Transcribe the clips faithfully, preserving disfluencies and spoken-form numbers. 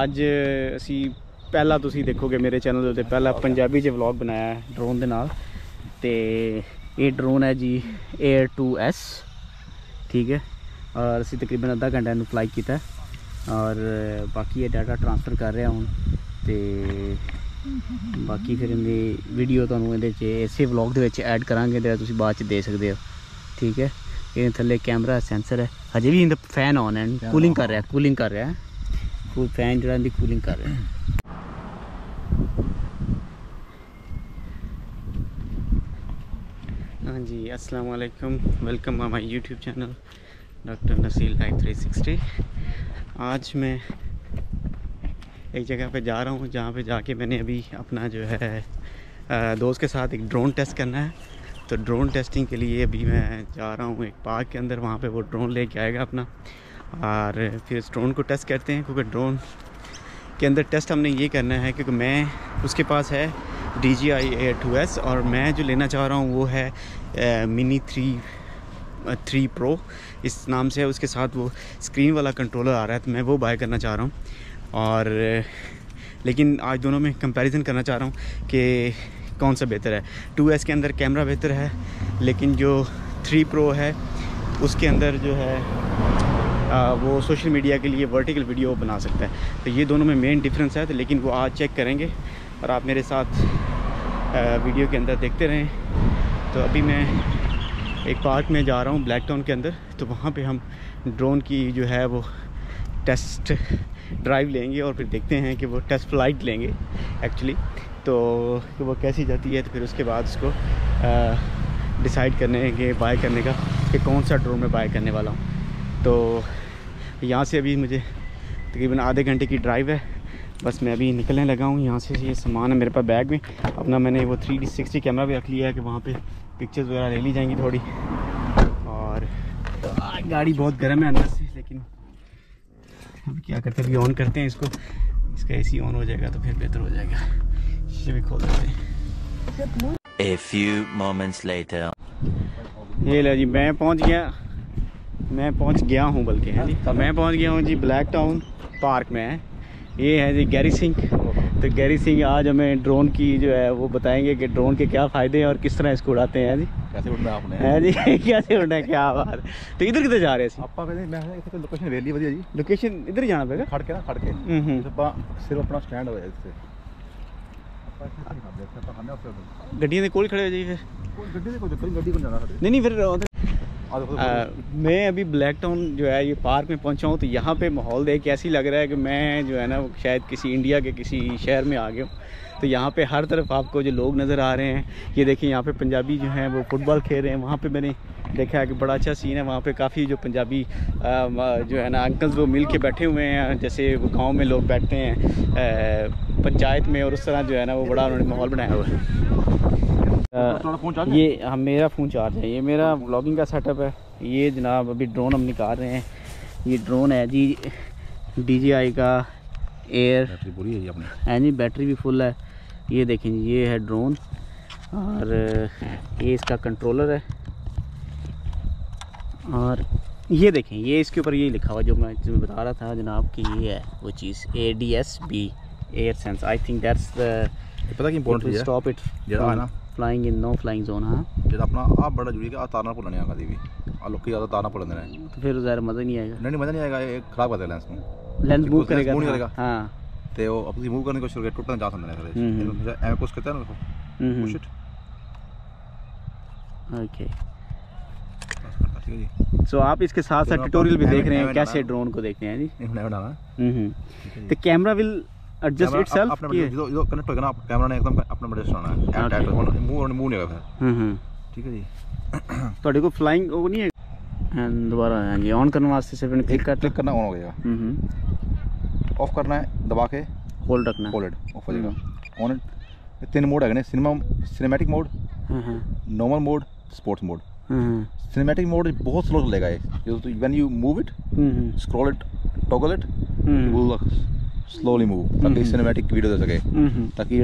ਅੱਜ ਅਸੀਂ ਪਹਿਲਾਂ ਤੁਸੀਂ ਦੇਖੋਗੇ ਮੇਰੇ ਚੈਨਲ ਦੇ ਉੱਤੇ ਪਹਿਲਾਂ ਪੰਜਾਬੀ 'ਚ ਵਲੌਗ ਬਣਾਇਆ ਹੈ ਡਰੋਨ ਦੇ ਨਾਲ। ਤੇ ਇਹ ਡਰੋਨ ਹੈ ਜੀ एयर टू एस, ठीक है। और ਅਸੀਂ ਤਕਰੀਬਨ ਅੱਧਾ ਘੰਟਾ ਇਹਨੂੰ ਫਲਾਈ ਕੀਤਾ और बाकी ये डाटा ट्रांसफ़र कर रहा हूँ। तो बाकी फिर इनकी वीडियो तुहानूं इहदे च इसे व्लॉग दे विच ऐड करांगे ते तुसीं बाद च दे सकदे हो, ठीक है। ये थल्ले कैमरा सेंसर है, हजे भी इंदा फैन ऑन है, कूलिंग कर रहा है कूलिंग कर रहा है कूल फैन जो इंदी कूलिंग कर रहा है। हाँ जी, अस्सलाम वालेकुम, welcome on my YouTube channel doctor Naseel life three sixty. आज मैं एक जगह पे जा रहा हूँ जहाँ पे जाके मैंने अभी अपना जो है दोस्त के साथ एक ड्रोन टेस्ट करना है। तो ड्रोन टेस्टिंग के लिए अभी मैं जा रहा हूँ एक पार्क के अंदर, वहाँ पे वो ड्रोन लेके आएगा अपना और फिर इस ड्रोन को टेस्ट करते हैं। क्योंकि ड्रोन के अंदर टेस्ट हमने ये करना है क्योंकि मैं उसके पास है D J I Air two S और मैं जो लेना चाह रहा हूँ वो है मिनी थ्री थ्री प्रो इस नाम से है। उसके साथ वो स्क्रीन वाला कंट्रोलर आ रहा है, तो मैं वो बाय करना चाह रहा हूँ। और लेकिन आज दोनों में कंपैरिजन करना चाह रहा हूँ कि कौन सा बेहतर है। टू एस के अंदर कैमरा बेहतर है, लेकिन जो थ्री प्रो है उसके अंदर जो है आ, वो सोशल मीडिया के लिए वर्टिकल वीडियो बना सकता है। तो ये दोनों में मेन डिफरेंस है, तो लेकिन वो आज चेक करेंगे और आप मेरे साथ आ, वीडियो के अंदर देखते रहें। तो अभी मैं एक पार्क में जा रहा हूँ ब्लैक टाउन के अंदर, तो वहाँ पे हम ड्रोन की जो है वो टेस्ट ड्राइव लेंगे और फिर देखते हैं कि वो टेस्ट फ्लाइट लेंगे एक्चुअली, तो कि वो कैसी जाती है। तो फिर उसके बाद उसको डिसाइड करने के बाय करने का कि कौन सा ड्रोन मैं बाय करने वाला हूँ। तो यहाँ से अभी मुझे तकरीबन आधे घंटे की ड्राइव है, बस मैं अभी निकलने लगा हूँ यहाँ से। ये सामान है मेरे पास बैग में अपना, मैंने वो थ्री डी सिक्सटी कैमरा भी रख लिया है कि वहाँ पे पिक्चर्स वगैरह ले ली जाएंगी थोड़ी। और गाड़ी बहुत गर्म है अंदर से, लेकिन अब क्या करते हैं, अभी ऑन करते हैं इसको, इसका एसी ऑन हो जाएगा तो फिर बेहतर हो जाएगा। शीशे भी खोल देते हैं। A few moments later. ये लो जी, मैं पहुंच गया मैं पहुंच गया हूं बल्कि है जी मैं पहुंच गया हूं जी ब्लैक टाउन पार्क में है। ये है जी गैरी सिंह। तो गैरी सिंह आज हमें ड्रोन की जो है वो बताएंगे कि ड्रोन के क्या फ़ायदे हैं और किस तरह इसको उड़ाते हैं जी। कैसे उड़ना है आपने है जी कैसे उड़ना है, क्या बात। तो इधर किधर जा रहे हैं? ਆਪਾਂ ਕਹਿੰਦੇ ਮੈਂ ਇੱਥੇ ਲੋਕੇਸ਼ਨ ਵੇਲੀ ਵਧੀਆ ਜੀ। लोकेशन इधर ही जाना पड़ेगा, ਖੜ ਕੇ ਨਾ ਖੜ ਕੇ हम्म हम्म ਆਪਾਂ ਸਿਰਫ ਆਪਣਾ ਸਟੈਂਡ ਹੋਇਆ ਇੱਥੇ ਆਪਾਂ ਇੱਥੇ ਨਹੀਂ ਕਰਦੇ, ਇੱਥੇ ਆਪਾਂ ਖਾਣੇ ਉੱਤੇ गड्डियों के कोल खड़े हो जाइए फिर। ਕੋਈ ਗੱਡੀ ਦੇ ਕੋਈ ਗੱਡੀ ਕੋਲ ਜਾਣਾ ਸਾਡੇ। नहीं नहीं फिर उधर- ਆ ਦੇਖੋ आ, मैं अभी ब्लैक टाउन जो है ये पार्क में पहुंचा हूँ। तो यहाँ पे माहौल देख के ऐसी लग रहा है कि मैं जो है ना शायद किसी इंडिया के किसी शहर में आ गया हूँ। तो यहाँ पे हर तरफ आपको जो लोग नज़र आ रहे हैं, ये देखिए यहाँ पे पंजाबी जो हैं वो फुटबॉल खेल रहे हैं। वहाँ पे मैंने देखा है कि बड़ा अच्छा सीन है, वहाँ पे काफ़ी जो पंजाबी जो है ना अंकल्स वो मिल के बैठे हुए हैं, जैसे वो गाँव में लोग बैठते हैं पंचायत में, और उस तरह जो है ना वो बड़ा उन्होंने माहौल बनाया हुआ है। ये हम मेरा फ़ोन चार्ज है, ये मेरा व्लॉगिंग का सेटअप है। ये जनाब अभी ड्रोन हम निकाल रहे हैं। ये ड्रोन है जी डी जी आई का एयर, बैटरी पूरी है जी अपनी है जी, बैटरी भी फुल है। ये देखें जी, ये है ड्रोन और ये इसका कंट्रोलर है। और ये देखें, ये इसके ऊपर ये लिखा हुआ जो मैं जो बता रहा था जनाब कि ये है वो चीज़ A D S B Air Sense. I think that's the पता कि इंपॉर्टेंट है स्टॉप इट ਜਿਹੜਾ ਹੈ ਨਾ flying in no flying zone. हाँ, ਜਿਹੜਾ ਆਪਣਾ ਆ ਬੜਾ ਜ਼ਰੂਰੀ ਕਿ ਆ ਤਾਰਨਾ ਭੁੱਲਣੇ ਆ ਕਦੀ ਵੀ। ਆ ਲੋਕੀ ਜ਼ਿਆਦਾ ਤਾਰਨਾ ਭੁੱਲਦੇ ਨੇ, तो फिर ज़रा मज़ा नहीं आएगा, ਨਹੀਂ ਨਹੀਂ ਮਜ਼ਾ ਨਹੀਂ ਆਏਗਾ, ਇਹ ਖਰਾਬ ਕਰ ਦੇ ਲੈਂਸ ਨੂੰ। लेंस मूव करेगा move नहीं करेगा। हाँ ਤੇ ਉਹ ਆਪਣੀ ਮੂਵ ਕਰਨ ਦੀ ਕੋਸ਼ਿਸ਼ ਕਰਕੇ ਟੁੱਟਣ ਜਾ ਸਕਦੇ ਨੇ ਸਾਰੇ। हम्म। ਇਹਨੂੰ ਐਵੇਂ ਪੁਸ਼ ਕਰਤਾ ਨਾ ਦੇਖੋ ਪੁਸ਼ इट ओके। ठीक है जी। सो आप इसके साथ साथ ट्यूटोरियल भी देख रहे हैं कैसे ड्रोन को देखते हैं जी। ਇਹ ਹੁਣ ਬਣਾਣਾ हम्म। तो कैमरा विल एडजस्ट इटसेल्फ अपने जो जो कनेक्ट होगा ना कैमरा ने एकदम अपना बड़े चलाना है, टैप टैप होना, मूव मूव नहीं होगा फिर। हम्म ठीक है जी। ਤੁਹਾਡੇ ਕੋਲ ਫਲਾइंग ਉਹ ਨਹੀਂ ਹੈ ਐਂਡ ਦੁਬਾਰਾ ਹਾਂ ਜੀ ऑन ਕਰਨ वास्ते सिर्फ इन्हें क्लिक करते क्लिक करना ऑन हो गया। हम्म ऑफ करना है दबा के होल्ड रखना होल्ड ऑफ हो जाएगा। ऑन तीन मोड है, सिनेमा सिनेमैटिक मोड, हां नॉर्मल मोड, स्पोर्ट्स मोड। हां सिनेमैटिक मोड बहुत स्लो चलेगा ये, जो when you move it scroll it toggle it will slowly move ताकि सिनेमैटिक वीडियो दे सके, ताकि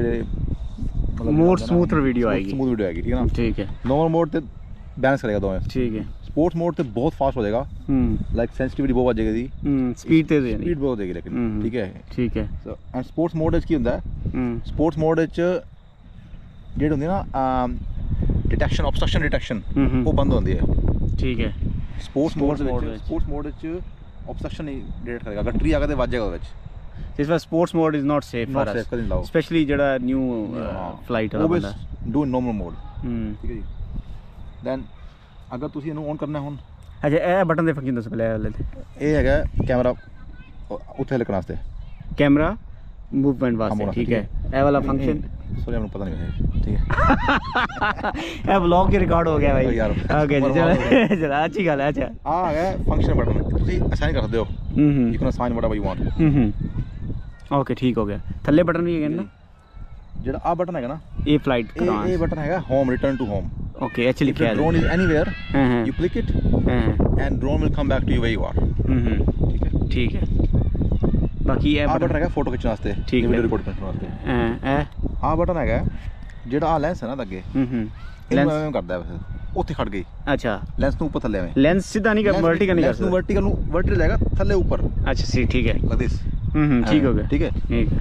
ये मोर स्मूथर वीडियो आएगी, स्मूथ वीडियो आएगी। ठीक है ना, ठीक है। नॉर्मल मोड पे बैलेंस करेगा दोनों, ठीक है। स्पोर्ट्स मोड ਤੇ ਬਹੁਤ ਫਾਸਟ ਹੋ ਜਾਏਗਾ ਲਾਈਕ ਸੈਂਸਿਟੀਵਿਟੀ ਬਹੁਤ ਵੱਜੇਗੀ ਦੀ ਸਪੀਡ ਤੇ ਦੇ ਸਪੀਡ ਬਹੁਤ ਦੇਗੀ ਲੇਕਿਨ ਠੀਕ ਹੈ ਠੀਕ ਹੈ ਸੋ ਐਂਡ ਸਪੋਰਟਸ ਮੋਡ ਵਿੱਚ ਕੀ ਹੁੰਦਾ ਹੈ ਸਪੋਰਟਸ ਮੋਡ ਵਿੱਚ ਜਿਹੜੇ ਹੁੰਦੇ ਨਾ ਡਿਟੈਕਸ਼ਨ ਆਬਸਟ੍ਰਕਸ਼ਨ ਡਿਟੈਕਸ਼ਨ ਉਹ ਬੰਦ ਹੁੰਦੀ ਹੈ ਠੀਕ ਹੈ ਸਪੋਰਟਸ ਮੋਡ ਵਿੱਚ ਸਪੋਰਟਸ ਮੋਡ ਵਿੱਚ ਆਬਸਟ੍ਰਕਸ਼ਨ ਨਹੀਂ ਡਿਟੈਕਟ ਕਰੇਗਾ ਅਗਰ ਟਰੀ ਆ ਗਿਆ ਤੇ ਵੱਜ ਜਾਏਗਾ ਉਹਦੇ ਵਿੱਚ ਇਸ ਵਾਰ sports mode is not safe for us specially ਜਿਹੜਾ ਨਿਊ ਫਲਾਈਟ ਵਾਲਾ ਬੰਦਾ ਡੂ ਇਨ ਨਾਰਮਲ ਮੋਡ ਠੀਕ ਹੈ ਜੀ ਦੈਨ ਅਗਰ ਤੁਸੀਂ ਇਹਨੂੰ ਔਨ ਕਰਨਾ ਹੁਣ ਅੱਛਾ ਇਹ ਬਟਨ ਦੇ ਫੰਕਸ਼ਨ ਦੱਸੋ ਪਹਿਲੇ ਵਾਲੇ ਇਹ ਹੈਗਾ ਕੈਮਰਾ ਉੱਥੇ ਲੱਗਣ ਵਾਸਤੇ ਕੈਮਰਾ मूवमेंट वास्ते ठीक है ए वाला फंक्शन सॉरी हमको पता नहीं है ठीक है ए व्लॉग के रिकॉर्ड हो गया भाई यार ओके चलो चलो अच्छी गल है अच्छा आ है फंक्शन बटन ਤੁਸੀਂ ਅਸਾਈਨ ਕਰ ਸਕਦੇ ਹੋ you can assign whatever you want hmm hmm okay ਠੀਕ ਹੋ ਗਿਆ ਥੱਲੇ ਬਟਨ ਵੀ ਹੈਗੇ ਨਾ ਜਿਹੜਾ ਆ ਬਟਨ ਹੈਗਾ ਨਾ ਇਹ ਫਲਾਈਟ ਕਰਾਂ ਇਹ ਬਟਨ ਹੈਗਾ home return to home okay actually ਕਿਹਾ drone is anywhere you click it and drone will come back to you where you are hmm ਠੀਕ ਹੈ ਠੀਕ ਹੈ ਬਾਕੀ ਇਹ ਬਟਨ ਹੈਗਾ ਫੋਟੋ ਖਿੱਚਣ ਵਾਸਤੇ ਠੀਕ ਹੈ ਵੀਡੀਓ ਰਿਕਾਰਡ ਕਰਨ ਵਾਸਤੇ ਐ ਐ ਆ ਬਟਨ ਹੈਗਾ ਜਿਹੜਾ ਆ ਲੈਂਸ ਹੈ ਨਾ ਅੱਗੇ ਹਮ ਹਮ ਲੈਂਸ ਐਵੇਂ ਕਰਦਾ ਹੈ ਉੱਥੇ ਖੜ ਗਈ ਅੱਛਾ ਲੈਂਸ ਨੂੰ ਉੱਪਰ ਥੱਲੇ ਐਵੇਂ ਲੈਂਸ ਸਿੱਧਾ ਨਹੀਂ ਕਰ ਵਰਟੀਕਲ ਨਹੀਂ ਕਰ ਸਕਦਾ ਵਰਟੀਕਲ ਨੂੰ ਵਰਟੀਕਲ ਜਾਏਗਾ ਥੱਲੇ ਉੱਪਰ ਅੱਛਾ ਸੀ ਠੀਕ ਹੈ ਲਾਈਕ ਦਿਸ ਹਮ ਹਮ ਠੀਕ ਹੋ ਗਿਆ ਠੀਕ ਹੈ ਠੀਕ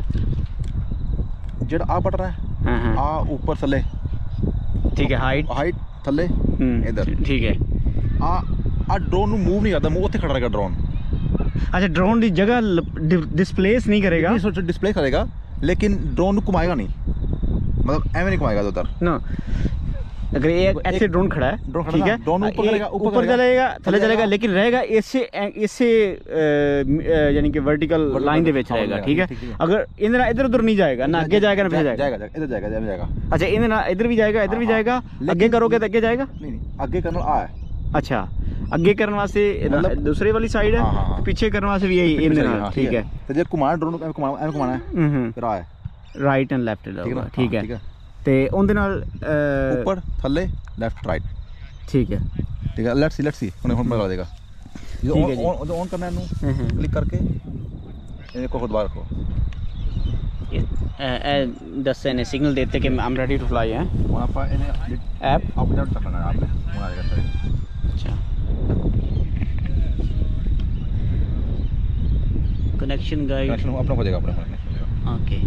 ਹੈ ਜਿਹੜਾ ਆ ਬਟਨ ਹੈ ਹਾਂ ਹਾਂ ਆ ਉੱਪਰ ਥੱਲੇ ਠੀਕ ਹੈ ਹਾਈਟ ਹਾਈਟ ਥੱਲੇ ਇਧਰ ਠੀਕ ਹੈ ਆ ਆ ਡਰੋਨ ਨੂੰ ਮੂਵ ਨਹੀਂ ਕਰਦਾ ਮੂਵ ਉੱਥੇ ਖੜਾ ਰਹੇਗਾ ਡਰੋਨ अच्छा ड्रोन की जगह डिस्प्लेस नहीं करेगा डिस्प्ले करेगा लेकिन ड्रोन को घुमाएगा नहीं मतलब एवं नहीं घुमाएगा उधर ना अगर ये ऐसे ड्रोन खड़ा है ठीक है ड्रोन ऊपर करेगा ऊपर चलेगा थले चलेगा लेकिन रहेगा इससे इससे यानी कि वर्टिकल लाइन दे विच रहेगा ठीक है अगर इधर इधर उधर नहीं जाएगा ना आगे जाएगा ना पीछे जाएगा इधर जाएगा इधर जाएगा अच्छा इधर ना इधर भी जाएगा इधर भी जाएगा आगे करोगे तो आगे जाएगा नहीं नहीं आगे करना आ है अच्छा ਅੱਗੇ ਕਰਨ ਵਾਸਤੇ ਦੂਸਰੇ ਵਾਲੀ ਸਾਈਡ ਹੈ ਤੇ ਪਿੱਛੇ ਕਰਨ ਵਾਸਤੇ ਵੀ ਇਹੀ ਇਹਦੇ ਨਾਲ ਠੀਕ ਹੈ ਤੇ ਜੇ ਘੁਮਾਣਾ ਡਰੋਨ ਨੂੰ ਐਵੇਂ ਘੁਮਾਣਾ ਐਵੇਂ ਘੁਮਾਣਾ ਹੈ ਫਿਰ ਆ ਹੈ ਰਾਈਟ ਐਂਡ ਲੈਫਟ ਦਾ ਠੀਕ ਹੈ ਤੇ ਉਹਦੇ ਨਾਲ ਉੱਪਰ ਥੱਲੇ ਲੈਫਟ ਰਾਈਟ ਠੀਕ ਹੈ ਠੀਕ ਹੈ ਲੈਟਸ ਸੀ ਲੈਟਸ ਸੀ ਹੁਣ ਹੁਣ ਪਤਾ ਲੱਗ ਜਾਏਗਾ ਜਦੋਂ ਔਨ ਔਨ ਕਰਨਾ ਇਹਨੂੰ ਕਲਿੱਕ ਕਰਕੇ ਇਹਨੇ ਕੋਲ ਦੁਬਾਰਾ ਰੱਖੋ ਇਹ ਦੱਸੇ ਨੇ ਸਿਗਨਲ ਦੇਤੇ ਕਿ ਆਮ ਰੈਡੀ ਟੂ ਫਲਾਈ ਹੈ ਹੁਣ ਆਪਾਂ ਇਹਨੇ ਐਪ ਅਪ ਡਾਊਨ ਕਰਨਾ ਆਪਨੇ ਹੁਣ ਆ ਜਾਏਗਾ अच्छा कनेक्शन गाइड कनेक्शन अपना हो जाएगा अपना कनेक्शन ओके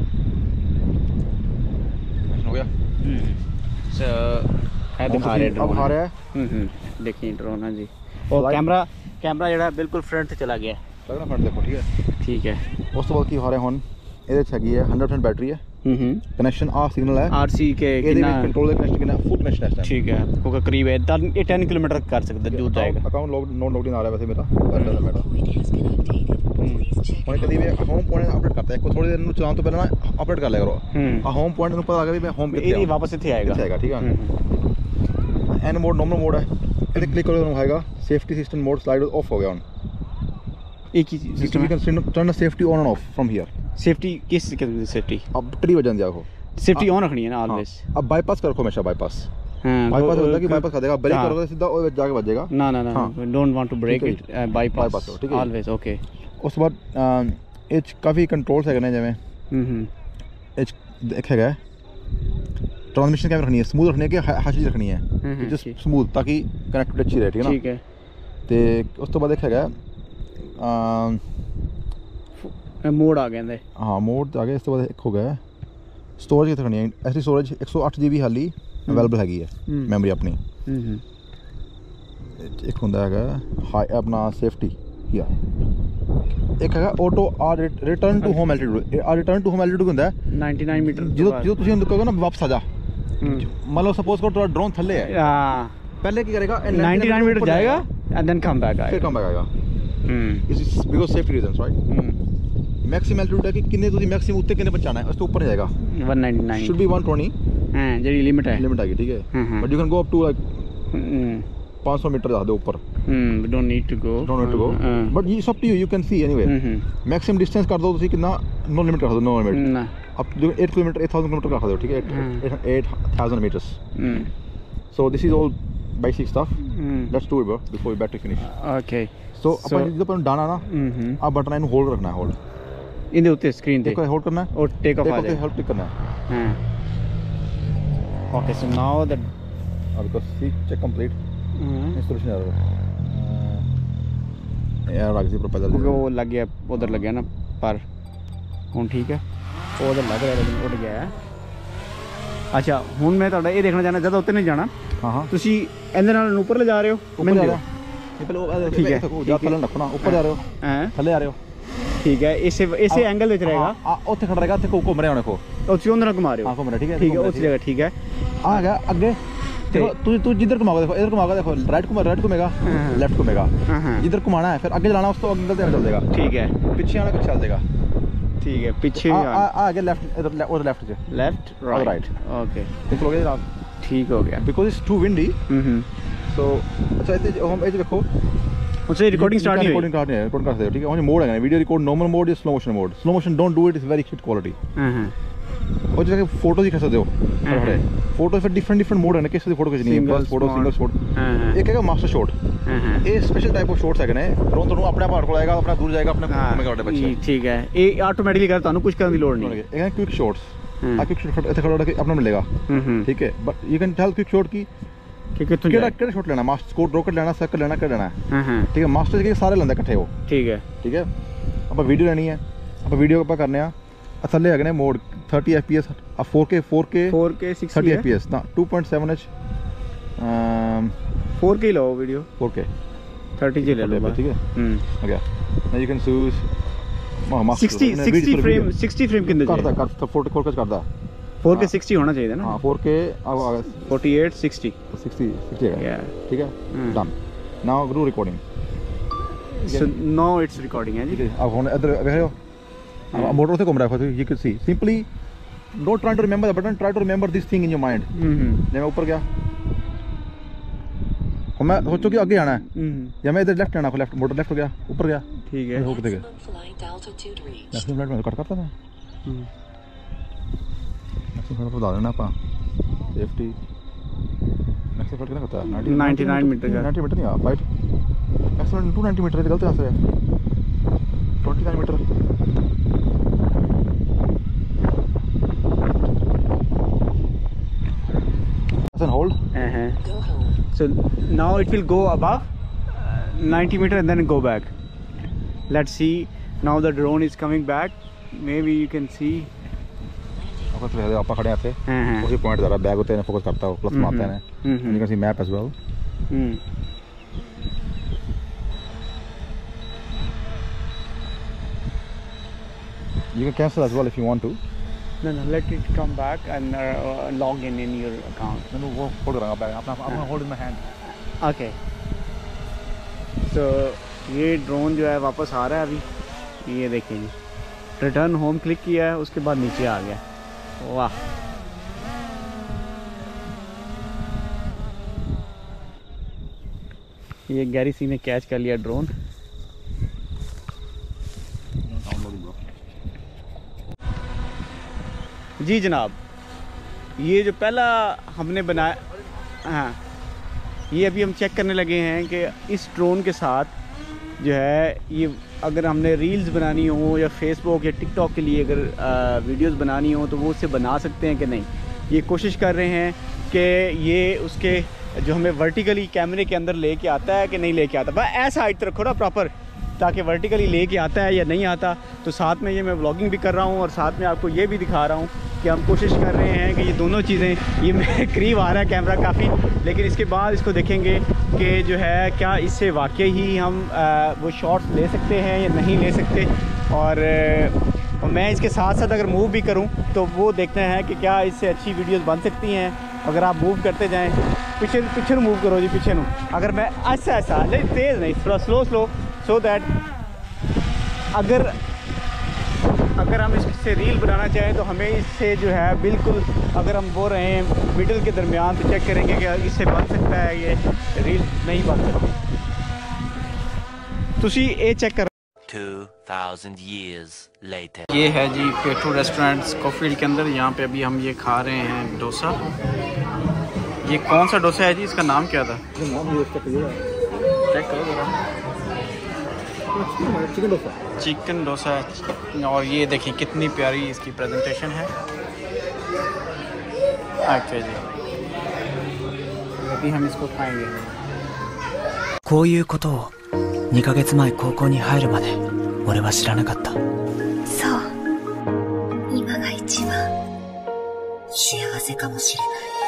कनेक्शन हो गया हम्म सो है दिखा रहे ड्रोन अब आ रहा है हम्म हम्म देखिए ड्रोन है जी और कैमरा कैमरा ਜਿਹੜਾ ਬਿਲਕੁਲ ਫਰੰਟ ਤੇ ਚਲਾ ਗਿਆ ਲੱਗਣਾ ਫਰੰਟ ਦੇਖੋ ਠੀਕ ਹੈ ਠੀਕ ਹੈ ਉਸ ਤੋਂ ਬਾਅਦ ਕੀ ਹੋ ਰਿਹਾ ਹੁਣ ਇਹਦੇ ਚ ਹੈਗੀ ਹੈ हंड्रेड परसेंट बैटरी है हम्म हम्म कनेक्शन आ सिग्नल है आरसी के कितना कंट्रोल ਦਾ ਕਨੈਕਸ਼ਨ ਕਿੰਨਾ ਫੁੱਲ ਕਨੈਕਸ਼ਨ ਹੈ ਠੀਕ ਹੈ ਕੋਈ ਕਰੀਬ ਹੈ ਇਹ ten ਕਿਲੋਮੀਟਰ ਕਰ ਸਕਦਾ ਦੂਰ ਜਾਏਗਾ ਅਕਾਊਂਟ ਲੌਗ ਨੋਟ ਲੌਗਇਨ ਆ ਰਿਹਾ ਵੈਸੇ ਮੇਰਾ ਪਰ ਡਰ ਮੈਡਾ ਹੁਣ ਕਦੀ ਵੀ ਹੋਮ ਪੁਆਇੰਟ ਅਪਡੇਟ ਕਰਤਾ ਹੈ ਕੋਈ ਥੋੜੀ ਦੇਰ ਨੂੰ ਚਲਾਉਣ ਤੋਂ ਪਹਿਲਾਂ ਅਪਡੇਟ ਕਰ ਲਿਆ ਕਰੋ ਆ ਹੋਮ ਪੁਆਇੰਟ ਨੂੰ ਪਤਾ ਲੱਗਾ ਵੀ ਮੈਂ ਹੋਮ ਕਿੱਥੇ ਇਹ ਵਾਪਸ ਇੱਥੇ ਆਏਗਾ ਇੱਥੇ ਆਏਗਾ ਠੀਕ ਹੈ ਐਨ ਮੋਡ ਨਾਰਮਲ ਮੋਡ ਹੈ ਇਹਦੇ ਕਲਿੱਕ ਕਰੋ ਤੁਹਾਨੂੰ ਆਏਗਾ safety system mode slide off ਹੋ ਗਿਆ ਹੁਣ एक ही system you can turn the safety on and off from here safety किस तरीके से सेफ्टी अब ट्री वजन जाओ सेफ्टी ऑन रखनी है ना ऑलवेज अब बाईपास कर रखो हमेशा बाईपास हां बाईपास होता है कि बाईपास कर देगा ब्रेक करोगे सीधा वो जाके बजेगा ना ना ना don't want to break it bypass ठीक है ऑलवेज ओके उस बाद एच काफी कंट्रोल्स है ने जमे हम्म हम्म एच देखेगा ट्रांसमिशन कैमरा रखनी है स्मूथ रखनी है कि हर चीज रखनी है जस्ट स्मूथ ताकि कनेक्टिविटी अच्छी रहे ठीक है ना ठीक है ते उस तो बाद देखेगा मोड आ गया हाँ मोड आ गया इस तो बाद एक हो गया स्टोरेज कितनी रखनी है ऐसी स्टोरेज एक सौ आठ जी बी हाली अवेलेबल हैगी है मैमरी अपनी एक होंदा है हाई अपना सेफ्टी या एक है ऑटो आर रिटर्न टू होम एल्टीट्यूड आ रिटर्न टू होम एल्टीट्यूड होंदा है निन्यानवे मीटर जो जो तुसी हुन कहोगे ना वापस आ जा मान लो सपोज करो तुम्हारा ड्रोन थल्ले है हां पहले की करेगा निन्यानवे मीटर जाएगा एंड देन कम बैक आएगा फिर कम बैक आएगा हम्म इस because safety reasons right maximum altitude है कि कितने तुसी मैक्सिमम उत्ते कितने पहुंचाना है उसके ऊपर जाएगा one ninety-nine should be one twenty हां जेडी लिमिट है लिमिट आएगी ठीक है but you can go up to like five hundred metre जा दो ऊपर hmm we don't need to go don't need to go but ये सब to you you can see anyway maximum distance कर दो तुसी कितना नो लिमिट कर दो नो लिमिट ना अब जो eight kilometre eight thousand kilometre कर दो ठीक है eight thousand meters so this is all basic stuff let's do it bro before we battery finish okay so अपन जो अपन डाना ना आप बटन इनको होल्ड रखना है होल्ड इनके ऊपर स्क्रीन पे होल्ड करना है और टेक ऑफ आ जाएगा होल्ड टिक करना है हां ओके सो नाउ द अब को see check complete installation error यार आगे से प्रोपेलर वो लग गया उधर लग गया ना पर ਹੁਣ ਠੀਕ ਹੈ ਉਹ ਉਧਰ ਲੱਗ ਰਿਹਾ ਲੇਕਿਨ ਉੱਡ ਗਿਆ ਅੱਛਾ ਹੁਣ ਮੈਂ ਤੁਹਾਡਾ ਇਹ ਦੇਖਣਾ ਚਾਹਨਾ ਜਦੋਂ ਉੱਤੇ ਨਹੀਂ ਜਾਣਾ ਹਾਂ ਹਾਂ ਤੁਸੀਂ ਇਹਦੇ ਨਾਲ ਉੱਪਰ ਲੈ ਜਾ ਰਹੇ ਹੋ ਉੱਪਰ ਜਾ ਰਹੇ ਹੋ ਇਹ ਪਹਿਲਾਂ ਠੀਕ ਹੈ ਜਾ ਥੱਲੇ ਰੱਖਣਾ ਉੱਪਰ ਜਾ ਰਹੇ ਹੋ ਹਾਂ ਥੱਲੇ ਆ ਰਹੇ ਹੋ ਠੀਕ ਹੈ ਇਸੇ ਇਸੇ ਐਂਗਲ ਵਿੱਚ ਰਹੇਗਾ ਆ ਉੱਥੇ ਖੜਾ ਰਹੇਗਾ ਇੱਥੇ ਘੁੰਮ ਰਿਹਾ ਹੁਣ ਕੋ ਉੱਥੇ ਉਹਨਾਂ ਨਾਲ ਘੁਮਾ ਰਹੇ ਹੋ ਹਾਂ ਘੁੰਮ ਰਿਹਾ ਠੀਕ ਹੈ ठीक है उस जगह ठीक है आ गया आगे देखो तू तू जिधर घुमाओगे देखो इधर घुमाओगे देखो राइट घुमा राइट घूमेगा लेफ्ट घूमेगा जिधर घुमाना है फिर आगे चलाना उस तो अंकल देना चल देगा ठीक है पीछे आना कुछ चल देगा ठीक है पीछे आ आगे लेफ्ट इधर और लेफ्ट से लेफ्ट राइट ओके निकलोगे जनाब ठीक हो गया because it's too windy hmm so अच्छा इतने हम ये देखो उससे रिकॉर्डिंग स्टार्ट नहीं रिकॉर्डिंग करनी है रिकॉर्ड कर सकते हो ठीक है और मोड है वीडियो रिकॉर्ड नॉर्मल मोड या slow motion mode slow motion don't do it is very shit quality हां और जैसे फोटो दिखा सकते हो खड़े फोटो फिर डिफरेंट डिफरेंट मोड है ना किसी फोटो खींचनी है बस फोटो सिंगल शॉट एक है मास्टर शॉट ये स्पेशल टाइप ऑफ शॉट्स है ने ड्रोन तो अपने आप को आएगा अपना दूर जाएगा अपने घूमेगा अपने बच्चे ठीक है ये ऑटोमेटिकली कर तानु कुछ करने की लोड नहीं है एक क्विक शॉट्स आ क्विक शॉट ऐसे खड़ा रख के अपना मिलेगा ठीक है but you can tell quick shot की कि कितना केड़ा केड़ा शॉट लेना मास्टर स्कोर रॉकेट लेना सर्कल लेना कर लेना है ठीक है मास्टर के सारे लेंदा इकट्ठे हो ठीक है ठीक है अब वीडियो लेनी है अब वीडियो ਆਪਾਂ करने ਆ थल्ले है ने mode thirty F P S four K four K four K thirty F P S ना two point seven H four K लो वीडियो फोर के थर्टी जी ले लो ठीक है okay now you can choose sixty sixty frame sixty frame कितने करदा कर फोर के करदा फोर के सिक्सटी होना चाहिए ना हां four K forty eight sixty sixty sixty है ठीक है डन नाउ ग्रू recording so now it's recording है जी अब हुन इधर देखो अब मोटर से घूम रहा है you can see simply don't try to remember the button try to remember this thing in your mind जब मैं ऊपर गया और मैं सोचो कि आगे आना है या मैं इधर लेफ्ट आना को लेफ्ट मोटर लेफ्ट हो गया ऊपर गया ठीक है हो गया मैक्सिमम फ्लाइट में कट करता था मैक्सिमम फ्लाइट बता देना आपा सेफ्टी मैक्सिमम फ्लाइट कितना करता है नाइंटी नाइन मीटर का नाइंटी मीटर नहीं आ flight maximum to ninety metre गलत रास्ते है twenty nine metre and hold uh-huh. So now it will go above uh, ninety meter and then go back. Let's see. Now the drone is coming back. Maybe you can see. आपको तो आप खड़े आते हैं उसी point जरा bag होते हैं फोकस करता है प्लस मारते हैं you can see map as well you can cancel as well if you want to. No, no, let it come back and uh, log in in your account. No, no, वो hold करूँगा bag अपना अपना hold in my hand. Okay. So ये drone जो है वापस आ रहा है अभी ये देखिए जी रिटर्न होम क्लिक किया है उसके बाद नीचे आ गया वाह ये गैरी सी ने कैच कर लिया ड्रोन जी जनाब ये जो पहला हमने बनाया हाँ ये अभी हम चेक करने लगे हैं कि इस ड्रोन के साथ जो है ये अगर हमने रील्स बनानी हो या फेसबुक या टिकटॉक के लिए अगर आ, वीडियोस बनानी हो तो वो उससे बना सकते हैं कि नहीं ये कोशिश कर रहे हैं कि ये उसके जो हमें वर्टिकली कैमरे के अंदर लेके आता है कि नहीं लेके आता बस ऐसा हाइट रखो ना प्रॉपर ताकि वर्टिकली लेके आता है या नहीं आता तो साथ में ये मैं व्लॉगिंग भी कर रहा हूँ और साथ में आपको ये भी दिखा रहा हूँ कि हम कोशिश कर रहे हैं कि ये दोनों चीज़ें ये मेरे करीब आ रहा है कैमरा काफ़ी लेकिन इसके बाद इसको देखेंगे कि जो है क्या इससे वाकई ही हम आ, वो शॉट्स ले सकते हैं या नहीं ले सकते और, और मैं इसके साथ साथ अगर मूव भी करूं तो वो देखते हैं कि क्या इससे अच्छी वीडियोस बन सकती हैं अगर आप मूव करते जाएं पीछे पीछे मूव करो जी पीछे नू अगर मैं ऐसा ऐसा नहीं तेज़ नहीं थोड़ा स्लो स्लो सो दैट अगर अगर हम इससे रील बनाना चाहें तो हमें इससे जो है बिल्कुल अगर हम बोल रहे हैं मिडल के दरमियान तो चेक करेंगे कि इससे बन सकता है ये रील नहीं बन सकती तुसी ये चेक कर two thousand years later ये है जी पेट्रो रेस्टोरेंट स्कोफील्ड के अंदर यहाँ पे अभी हम ये खा रहे हैं डोसा ये कौन सा डोसा है जी इसका नाम क्या था चेक करो जरा चिकन डोसा चिकन डोसा है और ये देखिए कितनी प्यारी इसकी प्रेजेंटेशन है अच्छा जी अभी हम इसको खाएंगे こういうことをにかげつまえ高校に入るまで俺は知らなかった。 そう、今が一番幸せかもしれない。